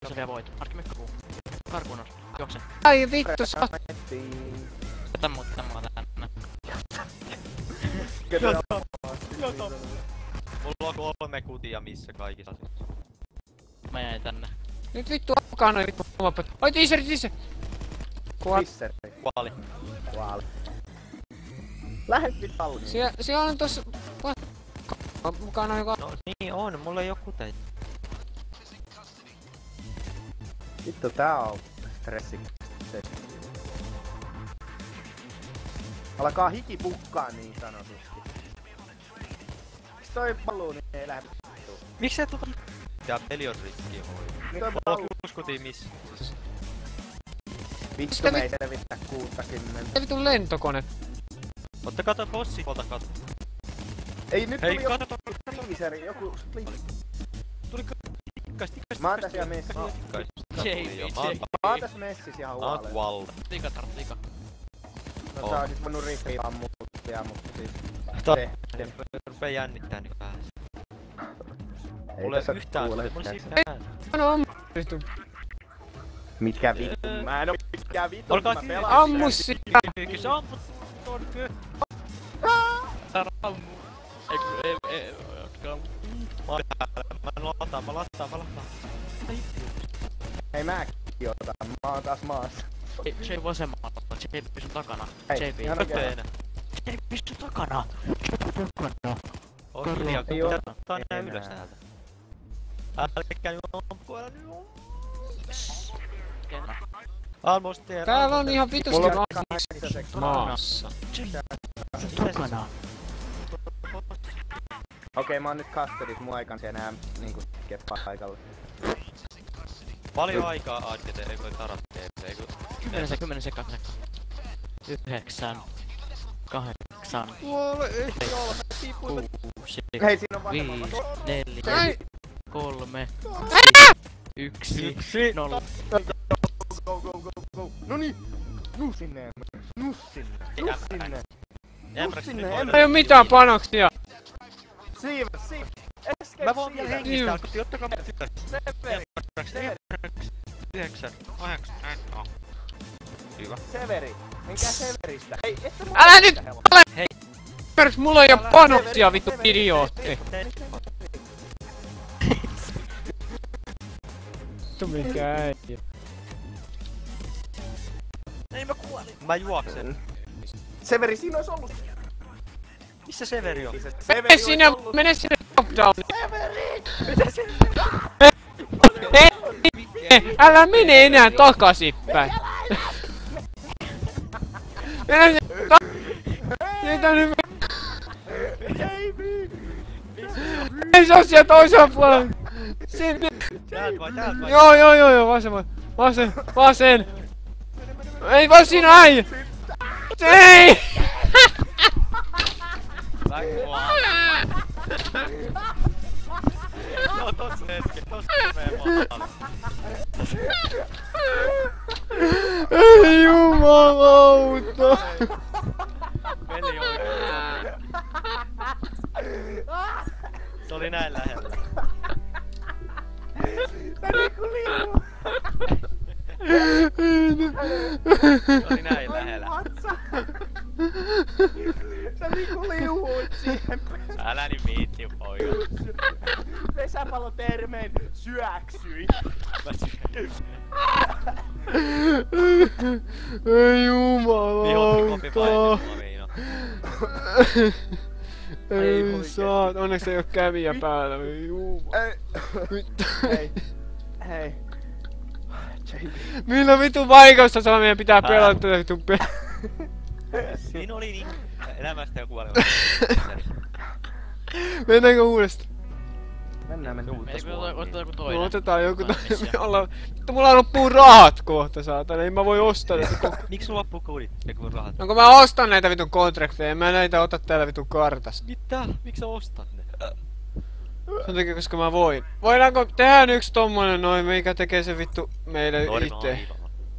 Sä vielä voit. Arki Mikko kuu. Karkuunos. Juokse. Ai vittu sä. Jätä mut tänne. Jota. Mulla on 3 kutia missä kaikissa. Mä jäin tänne. Nyt vittu alkaa noin vittu omapet. Oi teaser. Kuali. Lähet vittu. Siellä on tossa... mukana joka... No niin on, mulla ei oo kuteja. Vittu tää on stressi. Alkaa hiki pukkaa niin sanotusti. Miks toi ballooni ei lähde vittuun? Miksi et tota... Ja peli on riski Toi Mulla on 6 kutia missä. Vittu me ei selvittää 60. Mitä vitun lentokone? Ottakaa toi bossi tuolta kato. Ei nyt Hei, tuli joku kato. freezeri, joku split. Tuli tikkas. Mä oon tässä messissä. Mä oon tässä messissä ihan huolella. Wall. Liika. No sä oisit voinut rippiä ammuttia, mutta siis... Rupee jännittää niin vähän. Ei Mulla ei tässä yhtään kuule mulla ei yhtään. No vittu. Mitkä vittu? Mä en oo mitkään vittu, Olkaa mä kiinni. pelaan. Ammu sitä. Se ammut tonne. Ammu. Ei. Mä lataan. Hei mäkin otan, mä oon taas maassa. JP vasemmalla. JP sun takana. Hei, JP. ihan oikein. JP sun takana. On hiljaa, kun Ei oo. pitää ottaa nää ylös täältä. Älkää nyt ampua, älä nyt Almost there. Täällä on ihan vitusti Mulla on 8 maassa. Takana. Okei, mä oon nyt custodis, mua ei kansi enää niinku keppaa paikalle. Paljon aikaa ADT, ei voi tarat TP, eikö? 10 sekaa. 9. 8. Mulla ei ole 6. Hei, siinä on 5. vasemmalla. 4. 3. 1. 0. Go. Noniin! Nu sinne, nu sinne. Ei oo mitään panoksia. Siiv. Escape Mä voin vielä Siiv. hengistää, kun ottakaa mä ylös. Severi. 9, 8, Hyvä. Severi. Menkää Severistä. Hei, ette mua Älä nyt! Hei. Perks mulla ei oo panoksia vittu idiootti. Vittu mikä äijä. Ei mä kuolin. Mä juoksen. Severi, siinä ois ollut. Missä Severi on? Mene sinne, mene sinne lockdowniin. Severi! Mitä se? Älä mene enää takaisinpäin. Mene sinne ei se oo siellä toisella puolella. Sinne. Täältä vai? Joo, vasen. Ei vaan siinä äijä. Ei! Mä kuolin. No tossa hetki, tossa menee maalle. Ei jumalauta. Peli oikein. Se oli näin lähellä. Tää niinku liikkuu. Se oli näin lähellä. Sä niinku liuhuit siihen. Älä niin viitti poika. Pesäpallo termein syöksyit. Ei jumalauta. Kopi painii Viino. Ei saat, onneksi ei oo käviä päällä. Ei jumalauta. Hei. JB. Millä vitun vaikeudessa saa meidän pitää pelata tätä vitun peliä? Siinä oli niin elämästä ja kuolemaa. Mennäänkö uudestaan? Mennään. Otetaan joku No toinen. otetaan joku toinen. Mulla loppuu rahat kohta saatana, ei mä voi ostaa näitä koko... Miksi sulla loppuu koodit? Eiku rahat? No kun mä ostan näitä vitun kontrakteja, en mä näitä ota täällä vitun kartasta. Mitä? Miksi sä ostat ne? Sen takia koska mä voin. Voidaanko tehdä yks tommonen noin, mikä tekee se vittu meille itse?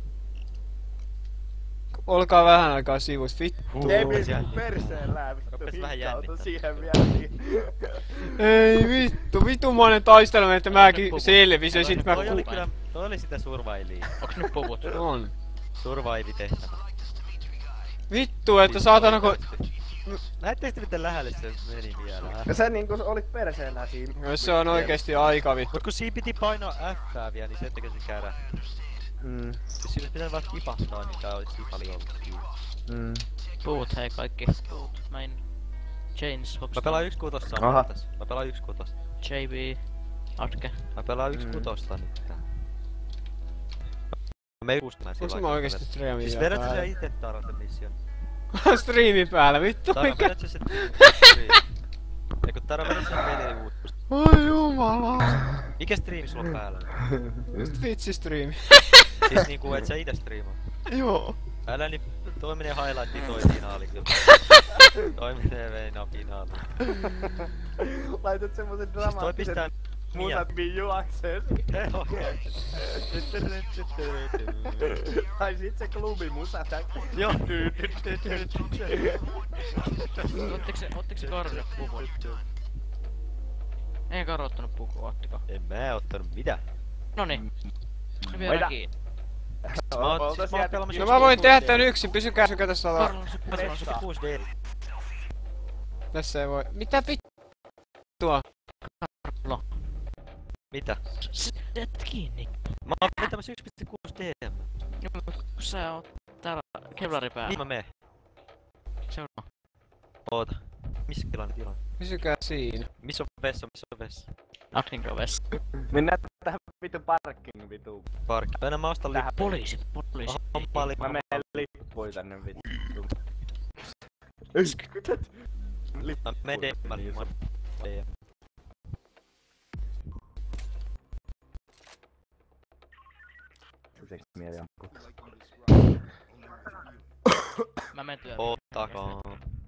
Olkaa vähän aikaa sivuis, vittu. JB perseen läävittä. Rupes vähän jännittää. Siihen vielä. Ei vittu, vitumainen taistelma, että mäkin selvisin ja sit mä Toi oli sitä survailijaa. Onks nyt puvut? On. Survive-tehtävä. Vittu, että saatana kun... Näittekö te miten lähelle se meni vielä? Ja sä niinku olit perseellä siinä. Jos se on oikeesti aika vittu. Mut kun siinä piti painaa F:ää vielä, niin se tekee se käydä. Jos siinä pitää vaan tipahtaa, niin tää olisi paljon ollut. Puut hei kaikki. Puut. Main. Chains. Mä pelaan 1.6 samaa tässä. Mä pelaan 1.6. JB. Atke. Mä pelaan 1.6 nyt. Mä ei usko Onks mä oikeesti striimi siis vielä vedät sä päällä? ite Taranten mission? Striimi päällä, vittu Tara, mikä? vedät sä se Eiku Tara, vedät sä peli uutta? Oi jumala. Mikä striimi sulla on päällä? Twitch striimi. Siis niinku et sä ite striimaa? Joo. Älä niin, toi menee highlightiin toi finaali kyllä. Toi menee Veina finaali. Laitat semmosen Siis toi dramaattisen pistää musat miin juokseen. Tai sit se klubi musa Joo. Ootteko se Karne puvun? Ei Karo ottanut pukua, ottiko? En mä ottanut mitään. Noniin. Se vielä kiinni. No mä voin tehdä tän yksin, pysykää sykä tässä alaa. Karlo on se 6D. Tässä ei voi. Mitä vittua? Karlo. Mitä? Teet kiinni. Mä oon vetämässä 1.6 DM. Kun sä oot täällä kevlari päällä. Niin mä meen. Seuraava. Oota. Missä tilanne? Pysykää siinä. Missä on vessa? Akninko vessa. Mennään tähän vitu parkkiin vitu. Parkki. Aina mä ostan Tähän Poliisi. Mä menen lippui tänne vitu. Mä menen DM. Mä menen työlle. Ottakaa.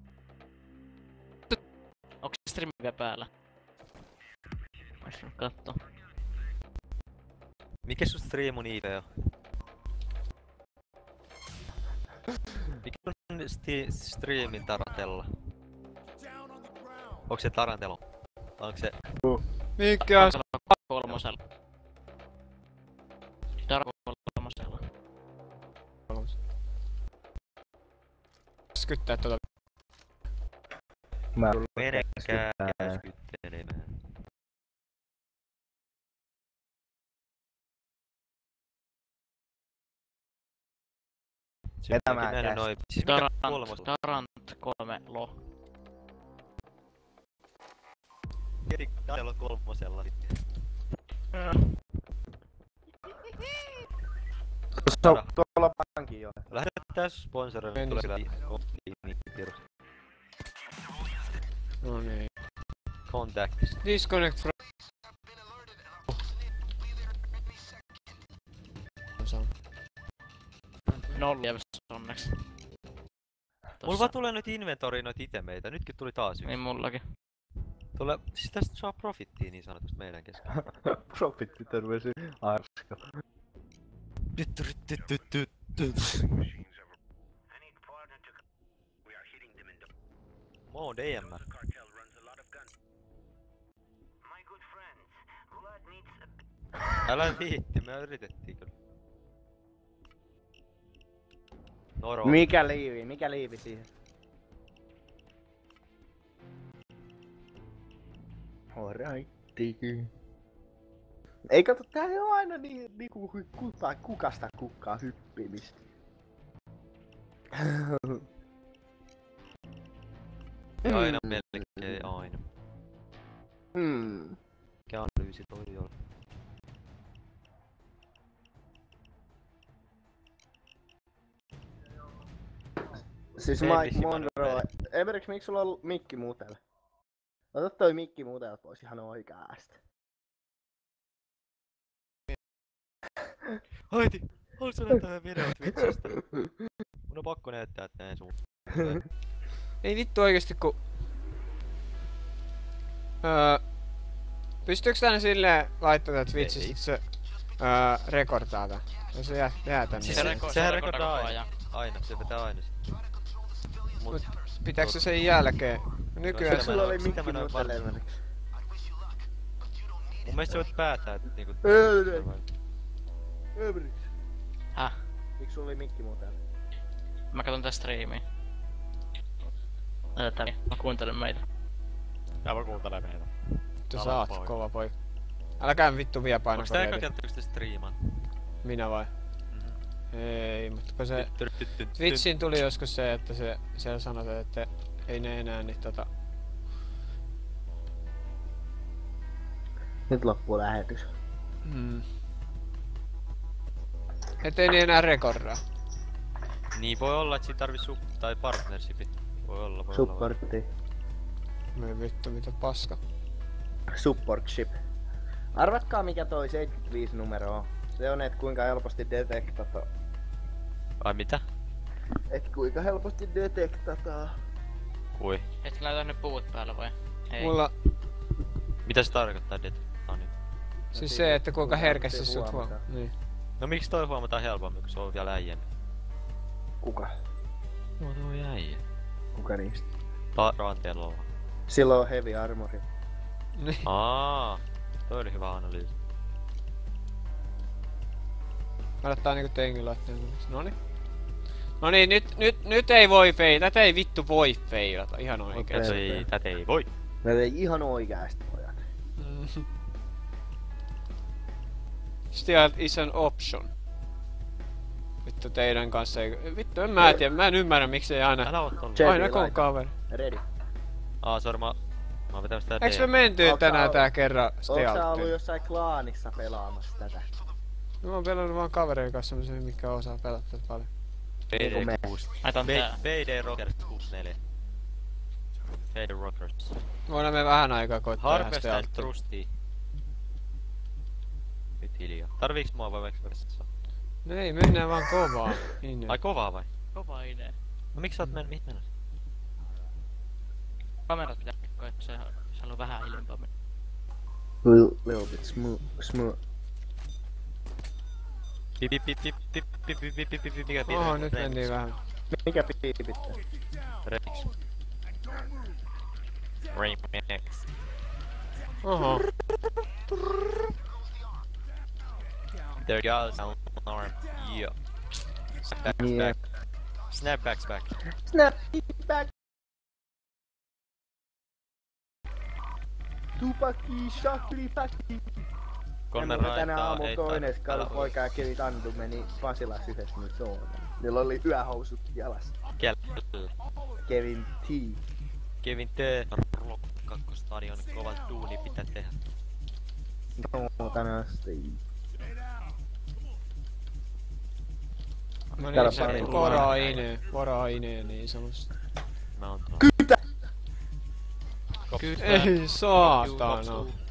Onks se streami vielä päällä? Mä ois kattoo. Mikä sun streamun IP on? Mikä on streamin Tarantella? Onko se Tarantelo? Onko se... Mikä on? Kolmosella. Darko kolmosella. Skyttää tota. Menekää käskyttelemään. Vetämään käsi. Siis mikä kolmosella? Tarant 3 lo. Erik Darantelo kolmosella. Tuolla pankki jo. Lähdetään sponsorille tulee kohtiin niin tiedot. No niin. Contact. Disconnect from... Nolla onneksi. Mulla vaan tulee nyt inventoriin noita itemeitä. Nytkin tuli taas yksi. Niin mullakin. Tulee, siis tästä saa profittia niin sanotusti meidän kesken. Profitti terveisiä arska. Mulla on DM. Älä viitti, me yritettiin kyllä. Noro. Mikä liivi siihen? Alrighti. Ei kato, tää ei oo aina niinku kukasta kukkaa hyppimistä. Aina melkein aina. Mikä analyysi toi on? Siis Mike Monroe. Everix, miksi sulla on mikki muutella? Ota toi mikki muutella pois ihan oikeasti. Haiti! Haluatko näyttää videot Twitchistä? Mun on pakko näyttää, että näin sun. Ei vittu oikeesti ku... Pystyykö tänne silleen laittaa tää Twitchistä, että se rekordaa tän? Ja se jää tänne. Siis sehän rekordaa aina. Aina, se vetää aina sit. Mut pitääkö se sen jälkeen? Nykyään Sulla oli sitä mikki mä näen muutella varmaan. Everix. Mun mielestä sä voit päätää, että niinku... Everix. Häh? Miksi sulla oli mikki muu täällä? Mä katon tää striimiä. Mä kuuntelen meitä. Mä voin kuuntele meitä. Vittu Ala sä oot poika. kova poika. Älkää vittu vielä painako Onks tää eka reedi. kerta yks te striimaan? Minä vai? Ei, mutta kun se... Twitchiin tuli joskus se, että siellä sanotaan, että ei ne enää niin Nyt loppuu lähetys. Ettei ne enää rekordaa. Niin voi olla, että siinä tarvii tai partnershipi. Voi olla. Supportti. Me vittu mitä paska. Support ship. Arvatkaa mikä toi 75 numero on. Se on, et kuinka helposti detektata. Ai mitä? Et kuinka helposti detektata. Kui? Et laita ne puut päällä vai? Ei. Mulla... Mitä se tarkoittaa niin. Siis se, että kuinka herkästi sut huomataan. Niin. No miksi toi huomataan helpommin, kun se on vielä äijän? Kuka? No toi äijä. Kuka niistä? Ranteella. Silloin on heavy armori. Niin. Toi oli hyvä analyysi. Kannattaa niinku teinkin laittaa. Noniin. Noniin, nyt ei voi feilata. Tätä ei vittu voi feilata. Ihan oikeesti. Tätä ei voi. Ne ei ihan oikeasti pojat. Still is an option. Vittu teidän kanssa ei... Vittu en mä tiedä. Mä en ymmärrä miksi ei aina... Älä oo tolla. Jet. Aina kun on kaveri. Ready. Sori mä oon vetämässä tää Eiks me menty tänään tää kerran Ootko sä ollut Stealthiin? jossain klaanissa pelaamassa tätä? Mä oon pelannut vaan kavereiden kanssa semmosen, mikä osaa pelata paljon. Niinku me. Laitan tää. BD Rockers 64. BD Rockers. Voidaan me vähän aikaa koittaa ihan Harvest Stealthiin. Trusty. Nyt hiljaa. Tarviiks mua vai vaikka vessassa? No ei, mennään vaan kovaa. Niin. Ai kovaa vai? Kova idea. No miksi sä oot mihin menossa? Kamerat pitää rikkoa, että se on vähän hiljempaa mennä. Little bit smooth. Pip pip pip pip pip pip pip pip pip mikä piirre? Oho, nyt mentiin vähän. Mikä piipittää? Remix. Remix. Oho. There goes sound alarm. Yeah. Snapback's Yeah. back. Snapback's back. Snap back! Tupaki, shakli, paki. Kolme Tänä raitaa aamulla heittää. toinen poika ja Kevin Tandu meni Pasilas yhdessä nyt soon. Niillä oli yöhousut jalassa. Kellä. Kevin T. Kevin T. Kakkostadion kovan duuni pitää tehdä. No, tänään asti. No Täällä niin, se pari pora-ine niin sanotusti. Mä oon tuolla. Kytä! Kops. Ei saatana.